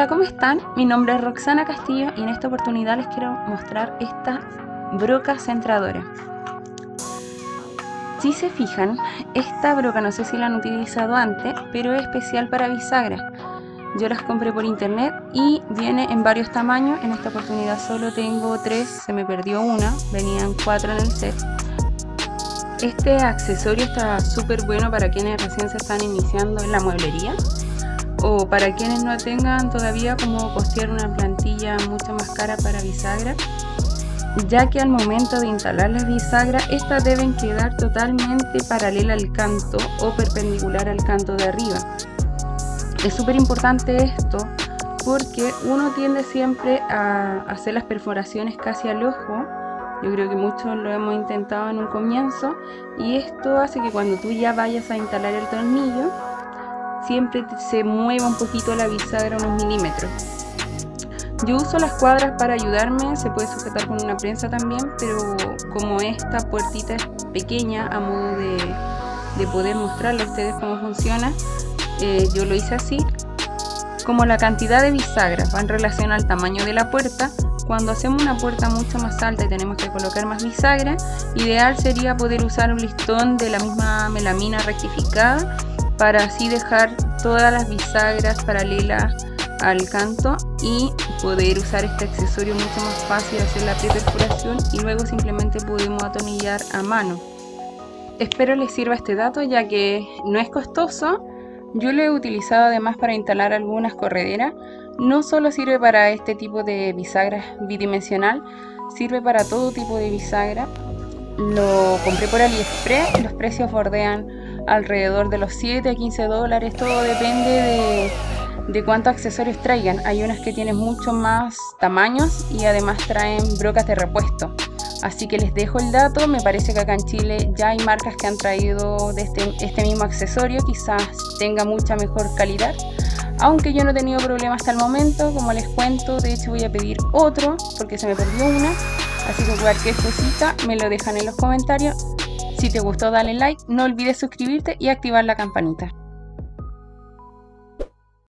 Hola, ¿cómo están? Mi nombre es Roxana Castillo y en esta oportunidad les quiero mostrar esta broca centradora. Si se fijan, esta broca no sé si la han utilizado antes, pero es especial para bisagra. Yo las compré por internet y viene en varios tamaños. En esta oportunidad solo tengo 3, se me perdió una, venían 4 en el set. Este accesorio está súper bueno para quienes recién se están iniciando en la mueblería, o para quienes no tengan todavía como costear una plantilla mucho más cara para bisagra, ya que al momento de instalar las bisagras, estas deben quedar totalmente paralelas al canto o perpendicular al canto de arriba. Es súper importante esto porque uno tiende siempre a hacer las perforaciones casi al ojo. Yo creo que muchos lo hemos intentado en un comienzo, y esto hace que cuando tú ya vayas a instalar el tornillo siempre se mueva un poquito la bisagra unos milímetros. Yo uso las cuadras para ayudarme, se puede sujetar con una prensa también, pero como esta puertita es pequeña, a modo de poder mostrarle a ustedes cómo funciona, yo lo hice así. Como la cantidad de bisagras va en relación al tamaño de la puerta, cuando hacemos una puerta mucho más alta y tenemos que colocar más bisagra, ideal sería poder usar un listón de la misma melamina rectificada, para así dejar todas las bisagras paralelas al canto y poder usar este accesorio mucho más fácil, hacer la preperforación y luego simplemente podemos atornillar a mano. Espero les sirva este dato, ya que no es costoso. Yo lo he utilizado además para instalar algunas correderas. No solo sirve para este tipo de bisagra bidimensional, sirve para todo tipo de bisagra. Lo compré por AliExpress, los precios bordean alrededor de los 7 a 15 dólares, todo depende de cuántos accesorios traigan. Hay unas que tienen mucho más tamaños y además traen brocas de repuesto. Así que les dejo el dato. Me parece que acá en Chile ya hay marcas que han traído de este mismo accesorio, quizás tenga mucha mejor calidad, aunque yo no he tenido problema hasta el momento. Como les cuento, de hecho voy a pedir otro porque se me perdió una, así que cualquier cosita me lo dejan en los comentarios. Si te gustó, dale like, no olvides suscribirte y activar la campanita.